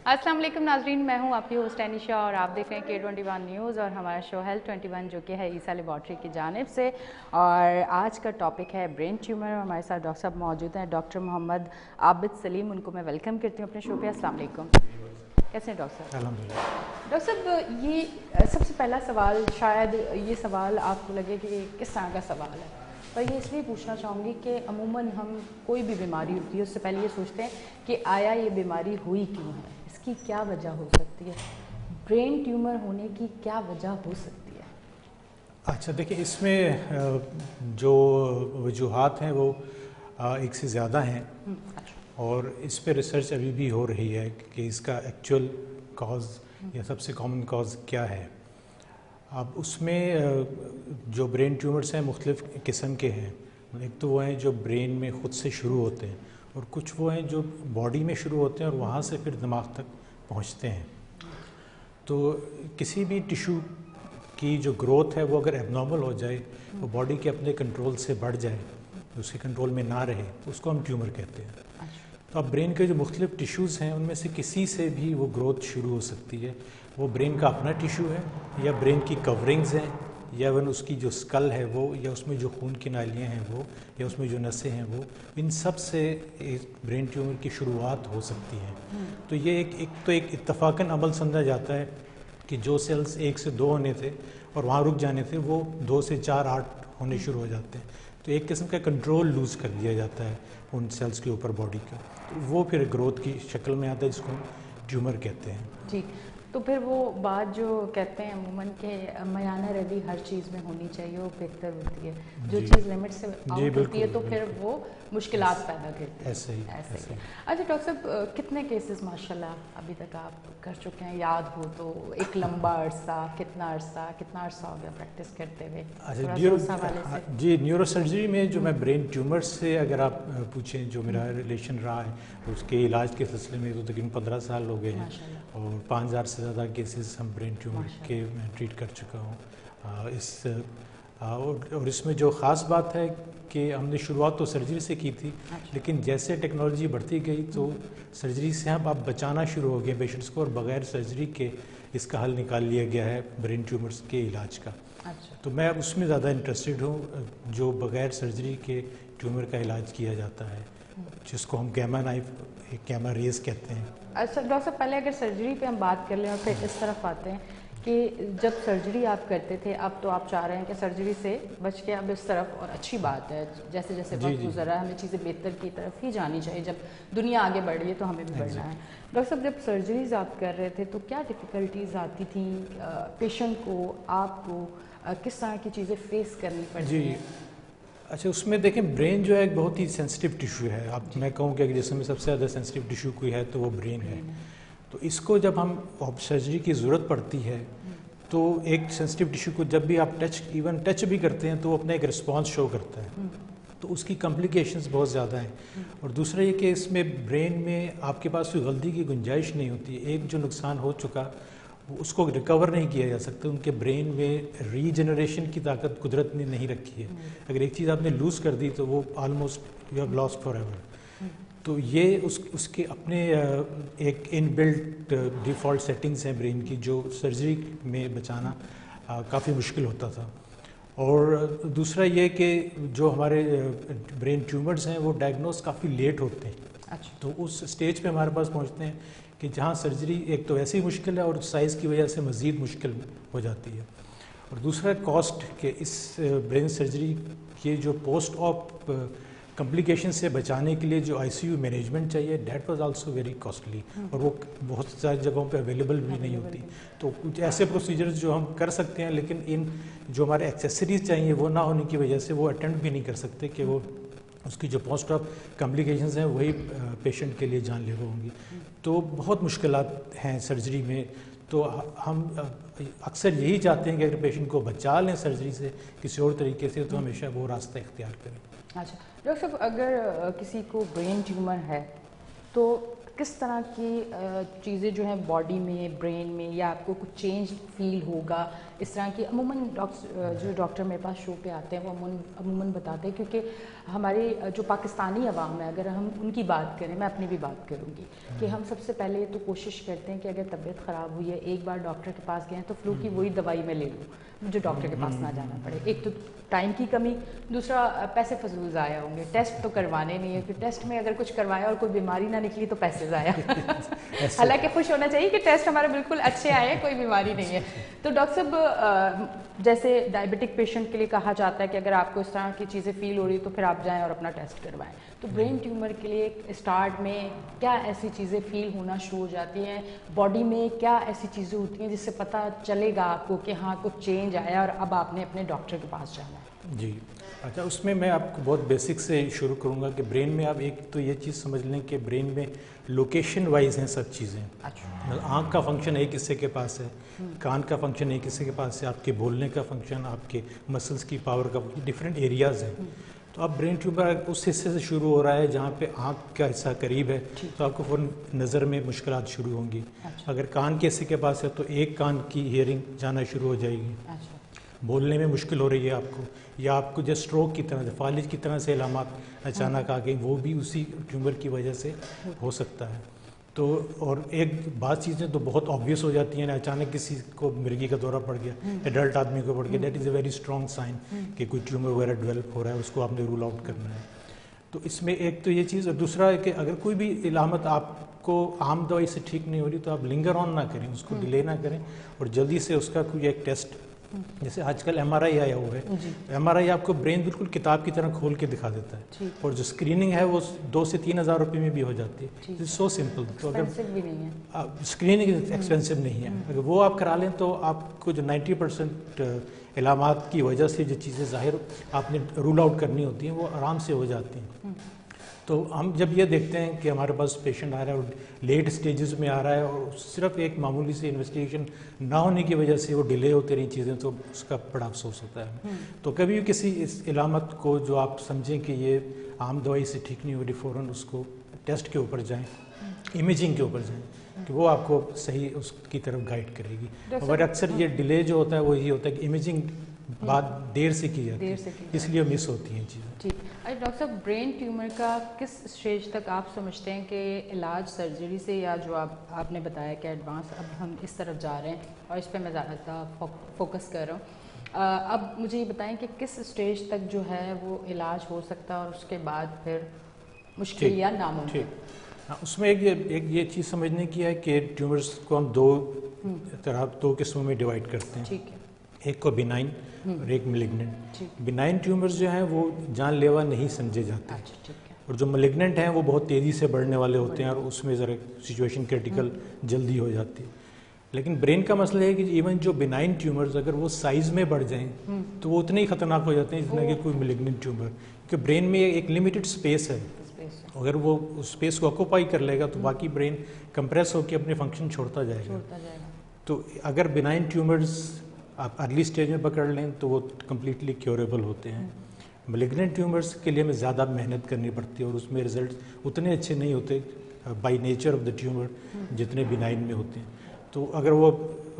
अस्सलाम वालेकुम नाजरीन, मैं हूं आपकी होस्ट एनिशा और आप देख रहे हैं K21 न्यूज़ और हमारा शो हेल्थ 21 जो कि है ईसा लेबॉर्ट्री की जानिब से। और आज का टॉपिक है ब्रेन ट्यूमर। हमारे साथ डॉक्टर साहब मौजूद हैं, डॉक्टर मोहम्मद आबिद सलीम। उनको मैं वेलकम करती हूँ अपने शो पे। अस्सलाम वालेकुम, कैसे हैं डॉक्टर साहब? अल्हम्दुलिल्लाह। डॉक्टर साहब, ये सबसे पहला सवाल, शायद ये सवाल आपको लगे कि किस तरह का सवाल है, पर ये इसलिए पूछना चाहूँगी कि अमूमन हम कोई भी बीमारी होती है उससे पहले ये सोचते हैं कि आया ये बीमारी हुई क्यों है, इसकी क्या वजह हो सकती है, ब्रेन ट्यूमर होने की क्या वजह हो सकती है? अच्छा देखिए, इसमें जो वजूहात हैं वो एक से ज़्यादा हैं और इस पे रिसर्च अभी भी हो रही है कि इसका एक्चुअल कॉज या सबसे कॉमन कॉज क्या है। अब उसमें जो ब्रेन ट्यूमर्स हैं मुख्तलिफ़ किस्म के हैं। एक तो वो हैं जो ब्रेन में ख़ुद से शुरू होते हैं और कुछ वो हैं जो बॉडी में शुरू होते हैं और वहाँ से फिर दिमाग तक पहुँचते हैं। तो किसी भी टिश्यू की जो ग्रोथ है वो अगर एबनॉर्मल हो जाए, तो बॉडी के अपने कंट्रोल से बढ़ जाए, उसके कंट्रोल में ना रहे, उसको हम ट्यूमर कहते हैं। तो अब ब्रेन के जो मुख्तलिफ टिश्यूज़ हैं उनमें से किसी से भी वो ग्रोथ शुरू हो सकती है। वो ब्रेन का अपना टिश्यू है या ब्रेन की कवरिंग्स हैं या वन उसकी जो स्कल है वो, या उसमें जो खून की नालियाँ हैं वो, या उसमें जो नसें हैं वो, इन सब से एक ब्रेन ट्यूमर की शुरुआत हो सकती है। तो ये एक इत्तफाकन अमल समझा जाता है कि जो सेल्स 1 से 2 होने थे और वहाँ रुक जाने थे वो 2 से 4, 8 होने शुरू हो जाते हैं। तो एक किस्म का कंट्रोल लूज़ कर दिया जाता है उन सेल्स के ऊपर बॉडी का, तो वो फिर ग्रोथ की शक्ल में आता है, जिसको हम ट्यूमर कहते हैं। जी, तो फिर वो बात जो कहते हैं अमूमन के मयाना रवि हर चीज़ में होनी चाहिए, वो बेहतर होती है। जो चीज़ लिमिट से आउट होती है तो फिर वो मुश्किलात पैदा करती है। ऐसे ही। अच्छा डॉक्टर साहब, कितने केसेस माशाल्लाह अभी तक आप कर चुके हैं, याद हो तो? एक लंबा अरसा, कितना अरसा हो गया प्रैक्टिस करते हुए? अच्छा, जी न्यूरो सर्जरी में जो मैं ब्रेन ट्यूमर से अगर आप पूछें जो मेरा रिलेशन रहा है, उसके इलाज के सिलसिले में तो तकरीबन 15 साल हो गए हैं और 5000 से ज़्यादा केसेस हम ब्रेन ट्यूमर के मैं ट्रीट कर चुका हूँ। और इसमें जो ख़ास बात है कि हमने शुरुआत तो सर्जरी से की थी, लेकिन जैसे टेक्नोलॉजी बढ़ती गई तो सर्जरी से हम अब बचाना शुरू हो गए पेशेंट्स को, और बग़ैर सर्जरी के इसका हल निकाल लिया गया है ब्रेन ट्यूमर्स के इलाज का। तो मैं उसमें ज़्यादा इंटरेस्टेड हूँ जो बग़ैर सर्जरी के ट्यूमर का इलाज किया जाता है, जिसको हम गैमा रेज कहते हैं। अच्छा डॉक्टर साहब, पहले अगर सर्जरी पे हम बात कर लें और फिर इस तरफ आते हैं कि जब सर्जरी आप करते थे, अब तो आप चाह रहे हैं कि सर्जरी से बच के अब इस तरफ, और अच्छी बात है, जैसे जैसे वक्त गुजर रहा है हमें चीज़ें बेहतर की तरफ ही जानी चाहिए। जब दुनिया आगे बढ़ रही है तो हमें भी बढ़ना है। डॉक्टर साहब, जब सर्जरीज आप कर रहे थे तो क्या डिफ़िकल्टीज आती थी पेशेंट को, आपको किस तरह की चीज़ें फेस करनी पड़ती हैं? अच्छा, उसमें देखें ब्रेन जो है एक बहुत ही सेंसिटिव टिश्यू है। अब मैं कहूँ कि जिसमें सबसे ज़्यादा सेंसिटिव टिश्यू कोई है तो वो ब्रेन है। तो इसको जब हम सर्जरी की ज़रूरत पड़ती है तो एक सेंसिटिव टिश्यू को जब भी आप टच भी करते हैं तो वो अपना एक रिस्पॉन्स शो करता है, तो उसकी कॉम्प्लिकेशंस बहुत ज़्यादा हैं। और दूसरा ये कि इसमें ब्रेन में आपके पास कोई गलती की गुंजाइश नहीं होती। एक जो नुकसान हो चुका उसको रिकवर नहीं किया जा सकता। उनके ब्रेन में रीजनरेशन की ताकत कुदरत ने नहीं रखी है। अगर एक चीज़ आपने लूज़ कर दी तो वो almost you have lost forever एवर। तो ये उसके अपने एक इनबिल्ट डिफ़ॉल्ट सेटिंग्स हैं ब्रेन की, जो सर्जरी में बचाना काफ़ी मुश्किल होता था। और दूसरा ये कि जो हमारे ब्रेन ट्यूमर्स हैं वो डायग्नोस काफ़ी लेट होते हैं। तो उस स्टेज पे हमारे पास पहुंचते हैं कि जहाँ सर्जरी एक तो वैसे ही मुश्किल है और साइज़ की वजह से मज़ीद मुश्किल हो जाती है। और दूसरा कॉस्ट के इस ब्रेन सर्जरी के जो पोस्ट ऑप कॉम्प्लिकेशन से बचाने के लिए जो आईसीयू मैनेजमेंट चाहिए, that was also very costly, और वो बहुत सारी जगहों पे अवेलेबल भी नहीं होती। तो कुछ ऐसे प्रोसीजर्स जो हम कर सकते हैं, लेकिन इन जो हमारे एक्सेसरीज चाहिए वो ना होने की वजह से वो अटेम्प्ट भी नहीं कर सकते कि वो उसकी जो पोस्ट ऑप कॉम्प्लिकेशंस हैं वही पेशेंट के लिए जानलेवा होंगी। तो बहुत मुश्किलात हैं सर्जरी में। तो हम अक्सर यही चाहते हैं कि अगर पेशेंट को बचा लें सर्जरी से किसी और तरीके से, तो हमेशा वो रास्ता इख्तियार करें। अच्छा डॉक्टर साहब, अगर किसी को ब्रेन ट्यूमर है तो किस तरह की चीज़ें जो हैं बॉडी में, ब्रेन में, या आपको कुछ चेंज फील होगा इस तरह की? अमूमन जो डॉक्टर मेरे पास शो पे आते हैं वो अमूमन बताते हैं, क्योंकि ہماری جو پاکستانی عوام ہے اگر ہم ان کی بات کریں, میں اپنی بھی بات کروں گی کہ ہم سب سے پہلے تو کوشش کرتے ہیں کہ اگر طبیعت خراب ہوئی ہے, ایک بار ڈاکٹر کے پاس گئے ہیں تو فلو کی وہی دوائی میں لے لوں, مجھے ڈاکٹر کے پاس نہ جانا پڑے. ایک تو ٹائم کی کمی, دوسرا پیسے فضول ضائع ہوں گے, ٹیسٹ تو کروانے نہیں ہے کہ ٹیسٹ میں اگر کچھ کروایا اور کوئی بیماری نہ نکلی تو پیسے ضائع. حالانکہ خوش ہونا چاہیے کہ ٹیسٹ ہمارے بالکل اچھے آئے, کوئی بیماری نہیں ہے. تو ڈاکٹر صاحب جیسے ڈائبٹک پیشنٹ کے لیے کہا جاتا ہے کہ اگر آپ کو اس طرح کی چیزیں فیل ہو رہی تو پھر آپ جائیں اور اپنا ٹیسٹ کروائیں, تو برین ٹیومر کے لیے اسٹارٹ میں کیا ایسی چیزیں فیل ہونا شروع ہو جاتی ہیں باڈی میں, کیا ایسی چیزیں ہوتی ہیں جس سے پتہ چلے گا آپ کو کہ ہاں کچھ چینج آیا اور اب آپ نے اپنے ڈاکٹر کے پاس جانا ہے؟ جی اچھا, اس میں میں آپ کو بہت بیسک سے شروع کروں گا کہ برین میں آپ ایک تو یہ چیز سمجھ لیں کہ برین میں لوکیشن وائز ہیں سب چیزیں. آنکھ کا فنکشن ایک حصے کے پاس ہے, کان کا فنکشن ایک حصے کے پاس ہے, آپ کے بولنے کا فنکشن, آپ کے مسلس کی پاور کا ڈفرینٹ ایریاز ہیں. تو اب برین ٹیومر اس حصے سے شروع ہو رہا ہے جہاں پہ آنکھ کا حصہ قریب ہے تو آپ کو فوراً نظر میں مشکلات شروع ہوں گی. اگر کان کے حصے کے پاس ہے تو ایک کان کی ہیئرنگ جانا شروع ہو جائے گی, بولنے میں مشکل ہو رہی ہے آپ کو, یا آپ کو جو اسٹروک کی طرح سے, فالج کی طرح سے علامات اچانک آ گئی, وہ بھی اسی ٹیومر کی وجہ سے ہو سکتا ہے. تو اور ایک بعض چیزیں تو بہت آبویس ہو جاتی ہیں, اچانک کسی کو مرگی کا دورہ پڑ گیا, ایڈلٹ آدمی کو پڑ گیا, that is a very strong sign کہ کوئی ٹیومر وغیرہ ڈیولپ ہو رہا ہے, اس کو آپ نے رول آؤٹ کرنا ہے. تو اس میں ایک تو یہ چیز, اور دوسرا ہے کہ اگر کوئی بھی علامت آپ کو عام دوائی سے ٹھیک نہیں ہو رہی تو آپ لنگر آن نہ کریں, اس کو ڈیلے نہ کریں, اور جلدی سے اس کا کوئی ایک ٹیسٹ, جیسے آج کل ایم آر آئی آیا ہوا ہے, ایم آر آئی آپ کو برین بالکل کتاب کی طرح کھول کے دکھا دیتا ہے, اور جو اسکریننگ ہے وہ 2 سے 3 ہزار روپے میں بھی ہو جاتی ہے. So simple. تو اگر اسکریننگ ایکسپینسو نہیں ہے, اگر وہ آپ کرا لیں تو آپ کو جو 90% علامات کی وجہ سے جو چیزیں ظاہر آپ نے رول آؤٹ کرنی ہوتی ہیں وہ آرام سے ہو جاتی ہیں. تو ہم جب یہ دیکھتے ہیں کہ ہمارے پاس پیشنٹ آ رہا ہے اور لیٹ سٹیجز میں آ رہا ہے اور صرف ایک معمولی سے انویسٹیگیشن نہ ہونے کی وجہ سے وہ ڈیلے ہوتی رہی چیزیں, تو اس کا بڑا افسوس ہوتا ہے. تو کبھی بھی کسی اس علامت کو جو آپ سمجھیں کہ یہ عام دوائی سے ٹھیک نہیں ہو رہی, فوراً اس کو ٹیسٹ کے اوپر جائیں, امیجنگ کے اوپر جائیں, کہ وہ آپ کو صحیح اس کی طرف گائیڈ کرے گی. اور اکثر یہ ڈیلے جو ہوتا ہے وہ یہ ہوتا ہے کہ امیجنگ بات دیر سے کی جاتی ہے, اس لیے مس ہوتی ہیں چیزیں. ٹھیک. ڈاکٹر صاحب برین ٹیومر کا کس اسٹیج تک آپ سمجھتے ہیں کہ علاج سرجری سے, یا جو آپ نے بتایا کہ ایڈوانس اب ہم اس طرف جا رہے ہیں اور اس پہ میں زیادہ فوکس کر رہا ہوں, اب مجھے یہ بتائیں کہ کس اسٹیج تک جو ہے وہ علاج ہو سکتا ہے اور اس کے بعد پھر مشکل یا ناممکن؟ اس میں ایک یہ چیز سمجھنے کی ہے کہ ٹیومرز کو ہم دو قسموں میں ڈیوائڈ کرتے ہیں. ٹھیک ہے. ایک کو بینائن اور ایک ملیگننٹ. بینائن ٹیومرز جو ہیں وہ جان لیوا نہیں سمجھے جاتے, اور جو ملیگننٹ ہیں وہ بہت تیزی سے بڑھنے والے ہوتے ہیں اور اس میں ذرا سچویشن کرٹیکل جلدی ہو جاتی ہے. لیکن برین کا مسئلہ ہے کہ ایون جو بینائن ٹیومرز اگر وہ سائز میں بڑھ جائیں تو وہ اتنے ہی خطرناک ہو جاتے ہیں جتنا کہ کوئی ملیگننٹ ٹیومر, کیونکہ برین میں ایک لمیٹڈ اسپیس ہے, اگر وہ اس اسپیس کو آکوپائی کر لے گا تو باقی برین کمپریس ہو کے اپنے فنکشن چھوڑتا جائے گا. تو اگر بینائن ٹیومرز آپ ارلی اسٹیج میں پکڑ لیں تو وہ کمپلیٹلی کیوریبل ہوتے ہیں. ملیگننٹ ٹیومرز کے لیے ہمیں زیادہ محنت کرنی پڑتی ہے اور اس میں رزلٹس اتنے اچھے نہیں ہوتے by nature of the tumour جتنے بینائن میں ہوتے ہیں. تو اگر وہ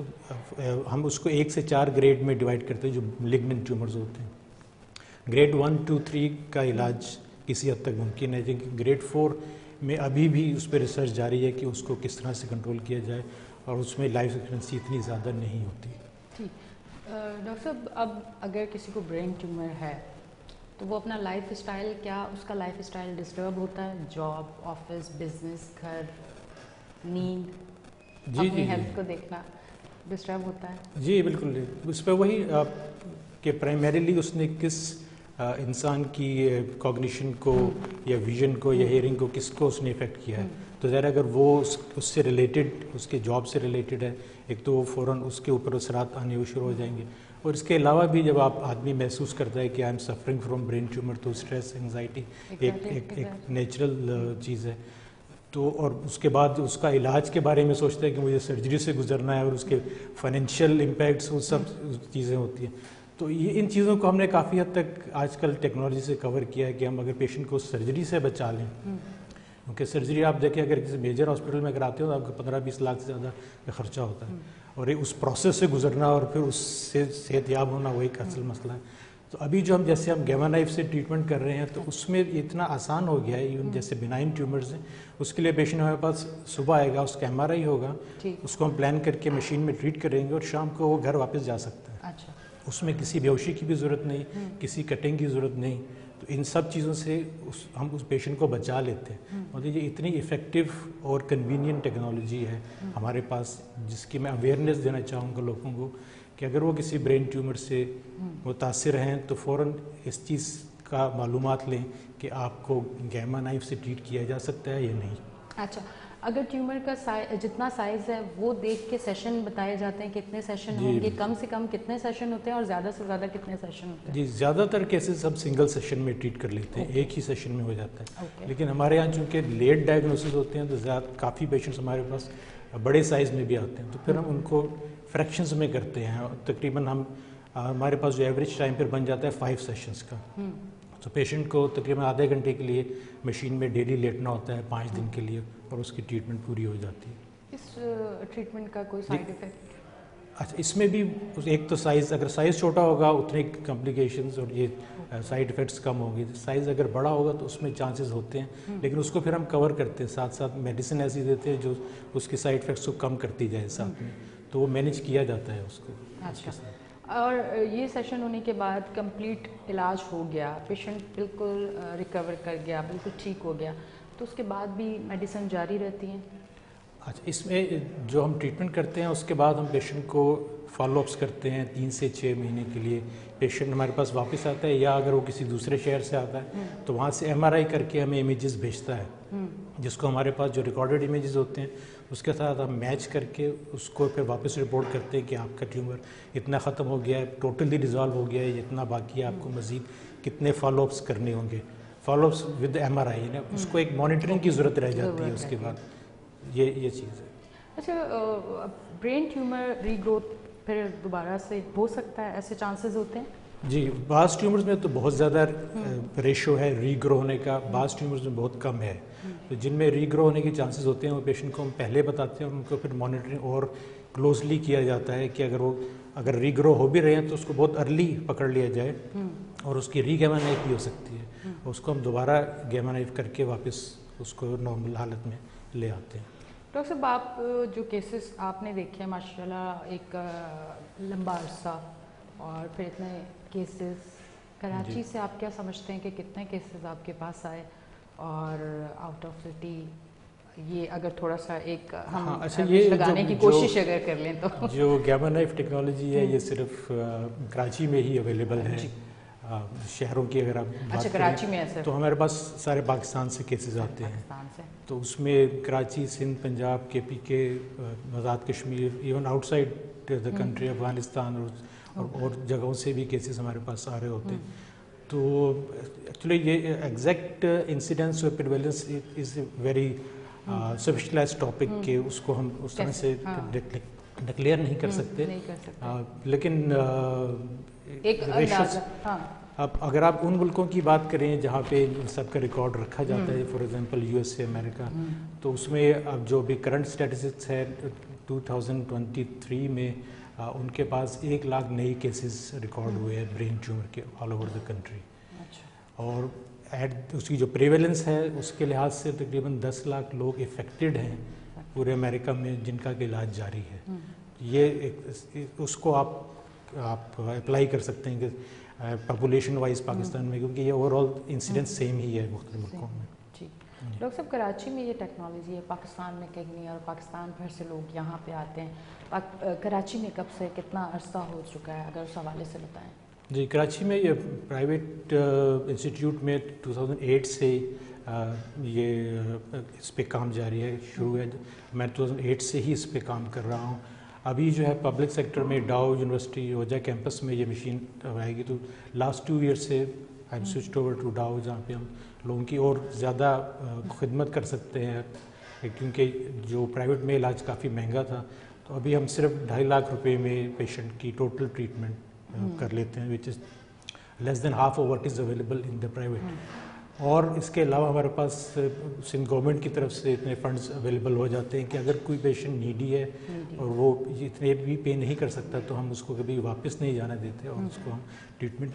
ہم اس کو 1 سے 4 گریڈ میں ڈیوائڈ کرتے ہیں جو ملیگننٹ ٹیومرز ہوتے ہیں. گریڈ 1, 2, 3 کا علاج کسی حد تک ممکن ہے, لیکن گریڈ 4 میں ابھی بھی اس پہ ریسرچ جاری ہے کہ اس کو کس طرح سے کنٹرول کیا جائے, اور اس میں لائف ایکسپیکٹنسی اتنی زیادہ نہیں ہوتی. ٹھیک. ڈاکٹر صاحب اب اگر کسی کو برین ٹیومر ہے تو وہ اپنا لائف اسٹائل, کیا اس کا لائف اسٹائل ڈسٹرب ہوتا ہے؟ جاب, آفس, بزنس, گھر, نیند, اپنی ہیلتھ کو دیکھنا ڈسٹرب ہوتا ہے؟ جی بالکل. اس پہ وہی کہ پرائمریلی اس نے کس انسان کی کوگنیشن کو یا ویژن کو یا ہیئرنگ کو کس کو اس نے افیکٹ کیا ہے. تو ظاہر اگر وہ اس سے ریلیٹڈ, اس کے جاب سے ریلیٹڈ ہے, ایک تو وہ فوراً اس کے اوپر اثرات آنے وہ شروع ہو جائیں گے. اور اس کے علاوہ بھی جب آپ آدمی محسوس کرتا ہے کہ I am suffering from brain tumour, تو اسٹریس, انگزائٹی ایک نیچرل چیز ہے. تو اور اس کے بعد اس کا علاج کے بارے میں سوچتا ہے کہ مجھے سرجری سے گزرنا ہے, اور اس کے فائنینشیل امپیکٹس وہ سب چیزیں ہوتی ہیں. تو یہ ان چیزوں کو ہم نے کافی حد تک آج کل ٹیکنالوجی سے کور کیا ہے کہ ہم اگر پیشنٹ کو سرجری سے بچا لیں, کیونکہ سرجری آپ دیکھیں اگر کسی میجر ہاسپٹل میں کراتے ہو تو آپ کو 15-20 لاکھ سے زیادہ کا خرچہ ہوتا ہے, اور اس پروسیس سے گزرنا اور پھر اس سے صحت یاب ہونا وہ ایک اصل مسئلہ ہے. تو ابھی جو ہم جیسے ہم گیما نائف سے ٹریٹمنٹ کر رہے ہیں تو اس میں اتنا آسان ہو گیا ہے، ایون جیسے بینائن ٹیومرز ہیں اس کے لیے پیشنٹ ہمارے پاس صبح آئے گا، اس کا MRI ہوگا، اس کو ہم پلان کر کے مشین میں ٹریٹ کریں گے اور شام کو وہ گھر واپس جا سکتا ہے۔ اچھا، اس میں کسی بیہوشی کی بھی ضرورت نہیں، کسی کٹنگ کی ضرورت نہیں، تو ان سب چیزوں سے ہم اس پیشنٹ کو بچا لیتے ہیں۔ اور یہ اتنی افیکٹو اور کنوینئنٹ ٹیکنالوجی ہے ہمارے پاس، جس کی میں اویئرنیس دینا چاہوں گا لوگوں کو کہ اگر وہ کسی برین ٹیومر سے متاثر ہیں تو فوراً اس چیز کا معلومات لیں کہ آپ کو گیما نائف سے ٹریٹ کیا جا سکتا ہے یا نہیں۔ اچھا، اگر ٹیومر کا جتنا سائز ہے وہ دیکھ کے سیشن بتائے جاتے ہیں کتنے سیشن ہوں گے، کم سے کم کتنے سیشن ہوتے ہیں اور زیادہ سے زیادہ کتنے سیشن ہوتے ہیں؟ جی، زیادہ تر کیسز ہم سنگل سیشن میں ٹریٹ کر لیتے ہیں، ایک ہی سیشن میں ہو جاتا ہے، لیکن ہمارے یہاں چونکہ لیٹ ڈائگنوسس ہوتے ہیں تو کافی پیشنٹس ہمارے پاس بڑے سائز میں بھی آتے ہیں، تو پھر ہم ان کو فریکشنز میں کرتے ہیں، تقریباً ہمارے پاس جو ایوریج ٹائم پھر بن جاتا ہے 5 سیشنز کا، تو پیشنٹ کو تقریباً آدھے گھنٹے کے لیے مشین میں ڈیلی لیٹنا ہوتا ہے 5 دن کے لیے، اور اس کی ٹریٹمنٹ پوری ہو جاتی ہے۔ اس ٹریٹمنٹ کا کوئی سائڈ افیکٹ؟ اچھا، اس میں بھی ایک تو سائز، اگر سائز چھوٹا ہوگا اتنے کمپلیکیشنز اور یہ سائڈ افیکٹس کم ہوں گے، سائز اگر بڑا ہوگا تو اس میں چانسز ہوتے ہیں، لیکن اس کو پھر ہم کور کرتے ہیں، ساتھ ساتھ میڈیسن ایسی دیتے ہیں جو اس کے سائڈ افیکٹس کو کم کرتی جائے ساتھ میں، تو وہ مینیج کیا جاتا ہے اس کو۔ اچھا، اور یہ سیشن ہونے کے بعد کمپلیٹ علاج ہو گیا، پیشنٹ بالکل ریکور کر گیا، بالکل ٹھیک ہو گیا، تو اس کے بعد بھی میڈیسن جاری رہتی ہیں؟ اچھا، اس میں جو ہم ٹریٹمنٹ کرتے ہیں اس کے بعد ہم پیشنٹ کو فالو اپس کرتے ہیں 3 سے 6 مہینے کے لیے، پیشنٹ ہمارے پاس واپس آتا ہے، یا اگر وہ کسی دوسرے شہر سے آتا ہے تو وہاں سے MRI کر کے ہمیں امیجز بھیجتا ہے، جس کو ہمارے پاس جو ریکارڈڈ امیجز ہوتے ہیں اس کے ساتھ ہم میچ کر کے اس کو پھر واپس رپورٹ کرتے ہیں کہ آپ کا ٹیومر اتنا ختم ہو گیا ہے، ٹوٹلی ریزالو ہو گیا ہے، اتنا باقی ہے، آپ کو مزید کتنے فالو اپس کرنے ہوں گے، فالو اپس ود MRI، یعنی اس کو ایک مانیٹرنگ کی ضرورت رہ جاتی ہے اس کے بعد، یہ چیز ہے۔ اچھا، برین ٹیومر ری گروتھ پھر دوبارہ سے ہو سکتا ہے، ایسے چانسز ہوتے ہیں؟ جی، بعض ٹیومرز میں تو بہت زیادہ ریشو ہے ری گرو ہونے کا، بعض ٹیومرز میں بہت کم ہے، تو جن میں ری گرو ہونے کے چانسز ہوتے ہیں وہ پیشنٹ کو ہم پہلے بتاتے ہیں، اور ان کو پھر مانیٹرنگ اور کلوزلی کیا جاتا ہے کہ اگر ری گرو ہو بھی رہے ہیں تو اس کو بہت ارلی پکڑ لیا جائے، اور اس کی ری گیما نائف بھی ہو سکتی ہے، اس کو ہم دوبارہ گیما نائف کر کے واپس اس کو نارمل حالت میں لے آتے ہیں۔ ڈاکٹر صاحب، آپ جو کیسز آپ نے دیکھے ہیں ماشاء اللہ ایک لمبا عرصہ، اور پھر اتنے کیسز کراچی سے، آپ کیا سمجھتے ہیں کہ کتنے کیسز آپ کے پاس آئے، اور آؤٹ آف سٹی یہ اگر تھوڑا سا ایک ہم لگانے کی کوشش اگر کر لیں تو؟ جو گیما نائف ٹیکنالوجی ہے یہ صرف کراچی میں ہی اویلیبل ہے، شہروں کی اگر آپ بات کراچی میں ہے تو ہمارے پاس سارے پاکستان سے کیسز آتے ہیں، تو اس میں Karachi, Sindh, Punjab, KPK، Azad Kashmir, even outside the country Afghanistan اور جگہوں سے بھی کیسز ہمارے پاس آ رہے ہوتے ہیں، تو ایکچولی یہ ایگزیکٹ انسیڈنس اور پریویلنس از اے ویری سپیشلائز ٹاپک کہ اس کو ہم اس طرح سے ڈکلیئر نہیں کر سکتے، لیکن اب اگر آپ ان ملکوں کی بات کریں جہاں پہ ان سب کا ریکارڈ رکھا جاتا ہے، فار ایگزامپل USA، امریکہ، تو اس میں اب جو بھی کرنٹ اسٹیٹسٹکس ہے 2023 میں ان کے پاس 1 لاکھ نئی کیسز ریکارڈ ہوئے ہیں برین ٹیومر کے آل اوور دا کنٹری، اور اس کی جو پریویلنس ہے اس کے لحاظ سے تقریباً 10 لاکھ لوگ افیکٹڈ ہیں پورے امریکہ میں جن کا علاج جاری ہے۔ یہ اس کو آپ اپلائی کر سکتے ہیں کہ پاپولیشن وائز پاکستان میں، کیونکہ یہ اوور آل انسیڈنس سیم ہی ہے مختلف ملکوں میں۔ جی ڈاکٹر صاحب، کراچی میں یہ ٹیکنالوجی ہے، پاکستان میں کہیں نہیں، اور پاکستان بھر سے لوگ یہاں پہ آتے ہیں، کراچی میں کب سے کتنا عرصہ ہو چکا ہے، اگر اس حوالے سے بتائیں؟ جی، کراچی میں یہ پرائیویٹ انسٹیٹیوٹ میں 2008 سے یہ اس پہ کام جاری ہے، شروع ہے، میں 2008 سے ہی اس پہ کام کر رہا ہوں۔ ابھی جو ہے پبلک سیکٹر میں ڈاؤ یونیورسٹی اوجا کیمپس میں یہ مشین آئے گی، تو لاسٹ 2 ایئر سے I am switched over to Dow, جہاں پہ ہم لوگوں کی اور زیادہ خدمت کر سکتے ہیں، کیونکہ جو پرائیویٹ میں علاج کافی مہنگا تھا، تو ابھی ہم صرف 2.5 لاکھ روپے میں پیشنٹ کی ٹوٹل ٹریٹمنٹ کر لیتے ہیں، which is less than half of what is available in the private. اور اس کے علاوہ ہمارے پاس سندھ گورنمنٹ کی طرف سے اتنے فنڈز اویلیبل ہو جاتے ہیں کہ اگر کوئی پیشنٹ نیڈی ہے اور وہ اتنے بھی پے نہیں کر سکتا تو ہم اس کو کبھی واپس نہیں جانا دیتے، اور اس کو ہم ٹریٹمنٹ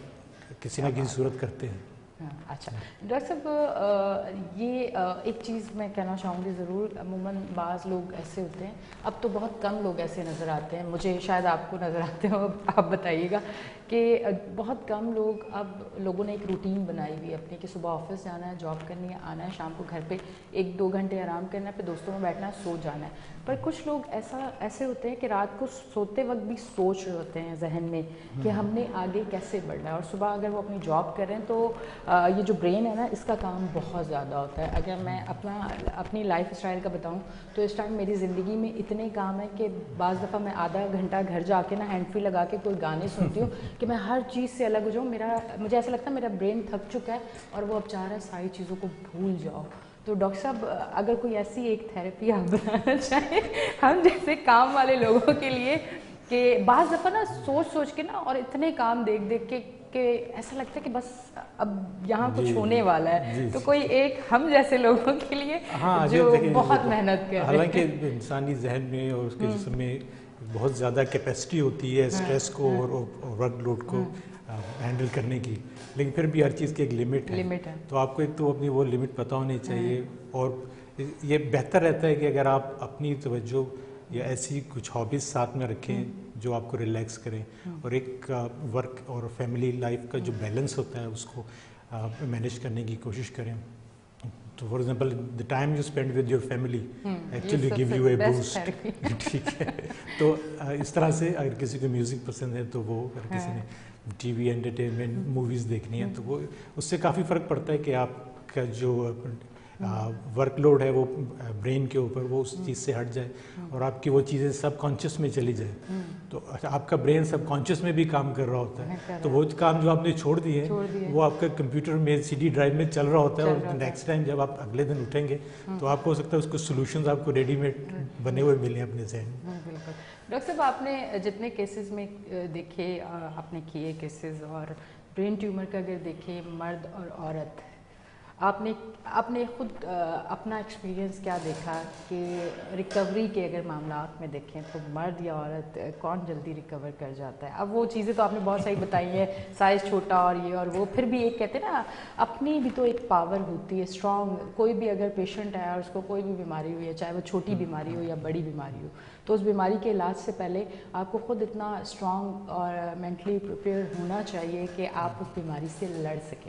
کسی نہ کسی صورت کرتے ہیں. اچھا ڈاکٹر صاحب یہ ایک چیز میں کہنا چاہوں گی ضرور, عموماً بعض لوگ ایسے ہوتے ہیں, اب تو بہت کم لوگ ایسے نظر آتے ہیں, مجھے شاید آپ کو نظر آتے ہو, آپ بتائیے گا, کہ بہت کم لوگ, اب لوگوں نے ایک روٹین بنائی ہوئی ہے اپنی کہ صبح آفس جانا ہے, جاب کرنی ہے, آنا ہے, شام کو گھر پہ 1-2 گھنٹے آرام کرنا ہے, پھر دوستوں میں بیٹھنا ہے, سو جانا ہے. پر کچھ لوگ ایسے ہوتے ہیں کہ رات کو سوتے وقت بھی سوچ رہے ہوتے ہیں ذہن میں کہ ہم نے آگے کیسے بڑھنا ہے, اور صبح اگر وہ اپنی جاب کر رہے ہیں تو یہ جو برین ہے نا, اس کا کام بہت زیادہ ہوتا ہے. اگر میں اپنی لائف اسٹائل کا بتاؤں تو اس ٹائم میری زندگی میں اتنے کام ہیں کہ بعض دفعہ میں آدھا گھنٹہ گھر جا کے نا ہینڈ فری لگا کے کوئی گانے سنتی ہوں کہ میں ہر چیز سے الگ ہو جاؤں. مجھے ایسا لگتا ہے میرا برین تھک چکا ہے اور وہ اب چاہ رہا ہے ساری چیزوں کو بھول جاؤ. تو ڈاکٹر صاحب اگر کوئی ایسی ایک تھیراپی آپ بنانا چاہیں ہم جیسے کام والے لوگوں کے لیے, کہ بعض دفعہ نا سوچ کے نا اور اتنے کام دیکھ کے کہ ایسا لگتا ہے کہ بس اب یہاں کچھ ہونے والا ہے, تو کوئی ایک ہم جیسے لوگوں کے لیے جو بہت محنت کر رہے ہیں. حالانکہ انسانی ذہن میں اور اس کے جسم میں بہت زیادہ کیپیسٹی ہوتی ہے اسٹریس کو اور ورک لوڈ کو ہینڈل کرنے کی, لیکن پھر بھی ہر چیز کی ایک لمٹ ہے. تو آپ کو ایک تو اپنی وہ لمٹ پتہ ہونی چاہیے, اور یہ بہتر رہتا ہے کہ اگر آپ اپنی توجہ یا ایسی کچھ ہابیز ساتھ میں رکھیں جو آپ کو ریلیکس کریں, اور ایک ورک اور فیملی لائف کا جو بیلنس ہوتا ہے اس کو مینیج کرنے کی کوشش کریں. تو for example the time you spend with your family actually give you a boost. ٹھیک ہے, تو اس طرح سے اگر کسی کو میوزک پسند ہے تو وہ, اگر کسی نے ٹی وی انٹرٹینمنٹ موویز دیکھنی ہے تو وہ, اس سے کافی فرق پڑتا ہے کہ آپ کا جو ورک لوڈ ہے وہ برین کے اوپر وہ اس چیز سے ہٹ جائے اور آپ کی وہ چیزیں سب کانشیس میں چلی جائے. تو آپ کا برین سب کانشیس میں بھی کام کر رہا ہوتا ہے, تو وہ کام جو آپ نے چھوڑ دیے وہ آپ کا کمپیوٹر میں CD ڈرائیو میں چل رہا ہوتا ہے, اور نیکسٹ ٹائم جب آپ اگلے دن اٹھیں گے تو آپ کو ہو سکتا ہے اس کو سولوشنز آپ کو ریڈی میڈ بنے ہوئے ملیں اپنے ذہن میں. بالکل ڈاکٹر صاحب, آپ نے جتنے کیسز میں دیکھے, آپ نے کیے کیسز, اور برین ٹیومر کا اگر دیکھیں مرد اور عورت, آپ نے خود اپنا ایکسپیرینس کیا دیکھا کہ ریکوری کے اگر معاملات میں دیکھیں تو مرد یا عورت کون جلدی ریکور کر جاتا ہے؟ اب وہ چیزیں تو آپ نے بہت ساری بتائی ہیں, سائز چھوٹا اور یہ اور وہ, پھر بھی ایک کہتے ہیں نا اپنی بھی تو ایک پاور ہوتی ہے اسٹرانگ. کوئی بھی اگر پیشنٹ ہے اور اس کو کوئی بھی بیماری ہوئی ہے, چاہے وہ چھوٹی بیماری ہو یا بڑی بیماری ہو, تو اس بیماری کے علاج سے پہلے آپ کو خود اتنا اسٹرانگ اور مینٹلی پریپیئر ہونا چاہیے کہ آپ اس بیماری سے لڑ سکیں.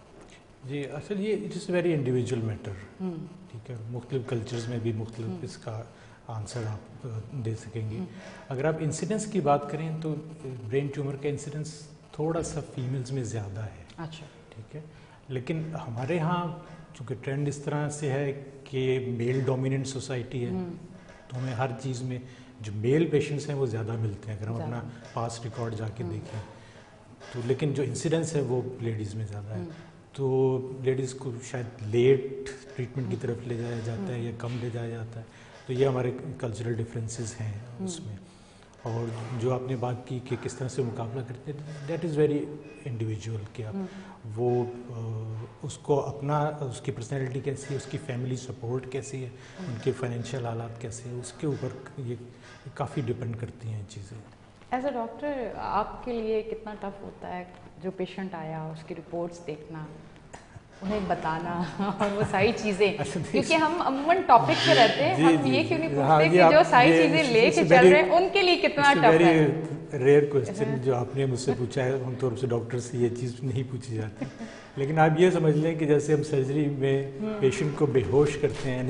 جی اصل یہ it is very individual matter. ٹھیک ہے, مختلف کلچرز میں بھی مختلف اس کا آنسر آپ دے سکیں گے. اگر آپ انسیڈنس کی بات کریں تو برین ٹیومر کا انسیڈنس تھوڑا سا فیمیلز میں زیادہ ہے. اچھا ٹھیک ہے, لیکن ہمارے ہاں چونکہ ٹرینڈ اس طرح سے ہے کہ میل ڈومیننٹ سوسائٹی ہے, تو ہمیں ہر چیز میں جو میل پیشنٹس ہیں وہ زیادہ ملتے ہیں اگر ہم اپنا پاس ریکارڈ جا کے دیکھیں تو, لیکن جو انسیڈنس ہے وہ لیڈیز میں زیادہ ہے. تو لیڈیز کو شاید لیٹ ٹریٹمنٹ کی طرف لے جایا جاتا ہے یا کم لے جایا جاتا ہے, تو یہ ہمارے کلچرل ڈفرینسز ہیں اس میں. اور جو آپ نے بات کی کہ کس طرح سے مقابلہ کرتے ہیں, دیٹ از ویری انڈیویجول, کہ آپ وہ اس کو اپنا, اس کی پرسنالٹی کیسی ہے, اس کی فیملی سپورٹ کیسی ہے, ان کے فائنینشیل حالات کیسے ہیں, اس کے اوپر یہ کافی ڈپینڈ کرتی ہیں چیزیں. ایز اے ڈاکٹر آپ کے لیے کتنا ٹف ہوتا ہے جو پیشنٹ آیا اس کی رپورٹس دیکھنا, انہیں بتانا اور وہ ساری چیزیں, کیونکہ ہم عموماً ٹاپک پہ رہتے ہیں, ہم یہ کیوں نہیں پوچھتے کہ جو ساری چیزیں لے کے چل رہے ہیں ان کے لیے کتنا ٹف ہے. ریئر کوسچن جو آپ نے مجھ سے پوچھا ہے, عام طور سے ڈاکٹر سے یہ چیز نہیں پوچھی جاتی. لیکن آپ یہ سمجھ لیں کہ جیسے ہم سرجری میں پیشنٹ کو بے ہوش کرتے ہیں,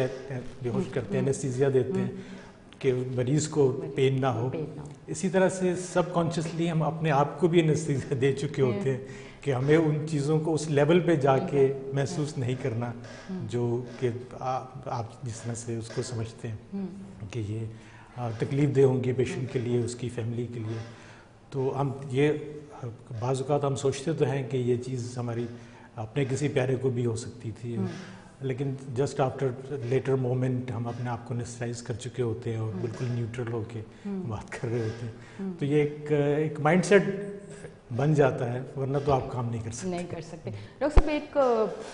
انیستھیزیا دیتے ہیں کہ مریض کو پین نہ ہو, اسی طرح سے سب کانشیسلی ہم اپنے آپ کو بھی انیستھیزیا دے چکے ہوتے ہیں کہ ہمیں ان چیزوں کو اس لیول پہ جا کے محسوس نہیں کرنا جو کہ آپ جس طرح سے اس کو سمجھتے ہیں کہ یہ تکلیف دہ ہوں گی پیشنٹ کے لیے, اس کی فیملی کے لیے. تو ہم یہ بعض اوقات ہم سوچتے تو ہیں کہ یہ چیز ہماری اپنے کسی پیارے کو بھی ہو سکتی تھی, لیکن جسٹ آفٹر لیٹر مومنٹ ہم اپنے آپ کو انیستھیزائز کر چکے ہوتے ہیں اور بالکل نیوٹرل ہو کے بات کر رہے ہوتے ہیں. تو یہ ایک مائنڈ سیٹ بن جاتا ہے, ورنہ تو آپ کام نہیں کر سکتے. ڈاکٹر صاحب ایک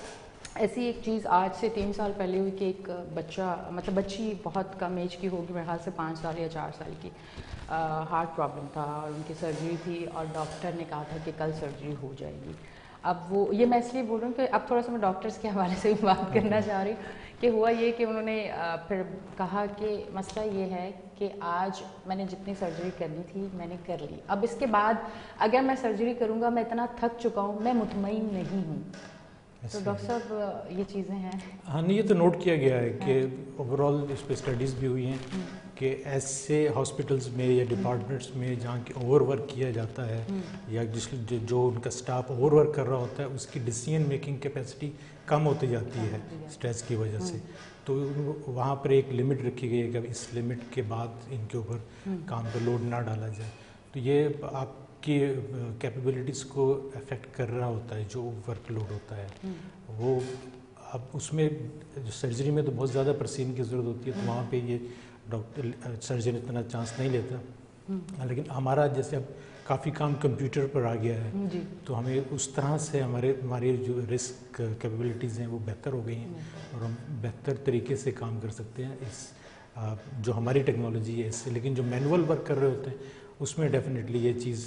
ایسی ایک چیز آج سے 3 سال پہلے ہوئی کہ ایک بچہ مطلب بچی بہت کم ایج کی ہوگی، میرے خیال سے 5 سال یا 4 سال کی، ہارٹ پرابلم تھا اور ان کی سرجری تھی اور ڈاکٹر نے کہا تھا کہ کل سرجری ہو جائے گی. اب وہ یہ میں اس لیے بول رہا ہوں کہ اب تھوڑا سا میں ڈاکٹرس کے حوالے سے بھی بات کرنا چاہ رہی ہوں کہ ہوا یہ کہ انہوں نے پھر کہا کہ مسئلہ یہ ہے کہ آج میں نے جتنی سرجری کرنی تھی میں نے کر لی، اب اس کے بعد اگر میں سرجری کروں گا میں اتنا تھک چکا ہوں، میں مطمئن نہیں ہوں. تو ڈاکٹر صاحب یہ چیزیں ہیں. ہاں نہیں، یہ تو نوٹ کیا گیا ہے کہ اوور آل اس پہ اسٹڈیز بھی ہوئی ہیں کہ ایسے ہاسپٹلس میں یا ڈپارٹمنٹس میں جہاں کہ اوور ورک کیا جاتا ہے یا جو ان کا اسٹاف اوور ورک کر رہا ہوتا ہے اس کی ڈیسیژن میکنگ کیپیسٹی کم ہوتی جاتی ہے اسٹریس کی وجہ سے، تو وہاں پر ایک لمٹ رکھی گئی ہے کہ اس لمٹ کے بعد ان کے اوپر کام کا لوڈ نہ ڈالا جائے. تو یہ آپ کی کیپیبلٹیز کو افیکٹ کر رہا ہوتا ہے جو ورک لوڈ ہوتا ہے وہ. اب اس میں سرجری میں تو بہت زیادہ پرسین کی ضرورت ہوتی ہے، تو وہاں پہ یہ ڈاکٹر سرجن اتنا چانس نہیں لیتا. لیکن ہمارا جیسے اب کافی کام کمپیوٹر پر آ گیا ہے تو ہمیں اس طرح سے ہماری جو رسک کیپیبلٹیز ہیں وہ بہتر ہو گئی ہیں اور ہم بہتر طریقے سے کام کر سکتے ہیں اس جو ہماری ٹیکنالوجی ہے اس سے. لیکن جو مینول ورک کر رہے ہوتے ہیں اس میں ڈیفینیٹلی یہ چیز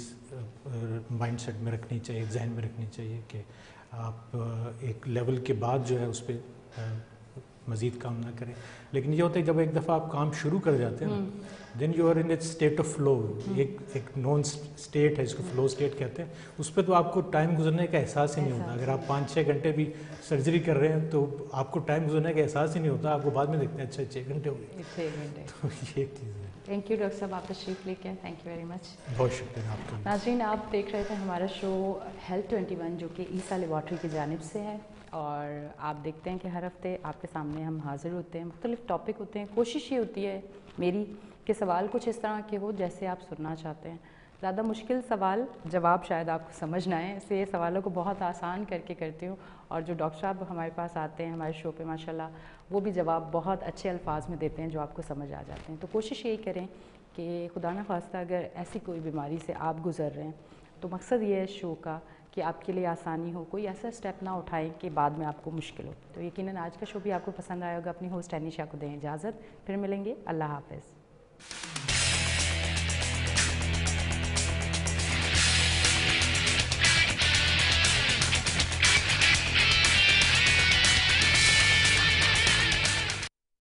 مائنڈ سیٹ میں رکھنی چاہیے، ذہن میں رکھنی چاہیے کہ آپ ایک لیول کے بعد جو ہے اس پہ مزید کام نہ کریں. لیکن یہ ہوتا ہے جب ایک دفعہ آپ کام شروع کر جاتے ہیں نا then you are in a state of flow. ایک نون اسٹیٹ ہے جس کو فلو اسٹیٹ کہتے ہیں، اس پہ تو آپ کو ٹائم گزرنے کا احساس ہی نہیں ہوتا. اگر آپ 5-6 گھنٹے بھی سرجری کر رہے ہیں تو آپ کو ٹائم گزرنے کا احساس ہی نہیں ہوتا، آپ کو بعد میں دیکھتے ہیں اچھا 6 گھنٹے ہو گئے. 6 گھنٹے. تو یہ ایک چیز ہے. تھینک یو ڈاکٹر صاحب، آپ تشریف لے کے آئے. Thank you very much. بہت شکریہ آپ کا. ناظرین، آپ دیکھ رہے تھے ہمارا شو ہیلتھ 21 جو کہ عیسیٰ لیبارٹری کی جانب سے ہے، اور آپ دیکھتے ہیں کہ ہر ہفتے آپ کے سامنے ہم حاضر ہوتے ہیں، مختلف ٹاپک ہوتے ہیں. کوشش یہ ہوتی ہے میری کہ سوال کچھ اس طرح کے ہو جیسے آپ سننا چاہتے ہیں. زیادہ مشکل سوال جواب شاید آپ کو سمجھ نہ آئے، اس لیے سوالوں کو بہت آسان کر کے کرتی ہوں. اور جو ڈاکٹر صاحب ہمارے پاس آتے ہیں ہمارے شو پہ ماشاءاللہ وہ بھی جواب بہت اچھے الفاظ میں دیتے ہیں جو آپ کو سمجھ آ جاتے ہیں. تو کوشش یہی کریں کہ خدا نہ خواستہ اگر ایسی کوئی بیماری سے آپ گزر رہے ہیں تو مقصد یہ ہے شو کا کہ آپ کے لیے آسانی ہو، کوئی ایسا اسٹیپ نہ اٹھائیں کہ بعد میں آپ کو مشکل ہو. تو یقیناً آج کا شو بھی آپ کو پسند آئے ہوگا. اپنی ہوسٹ انیشا کو دیں اجازت، پھر ملیں گے. اللہ حافظ.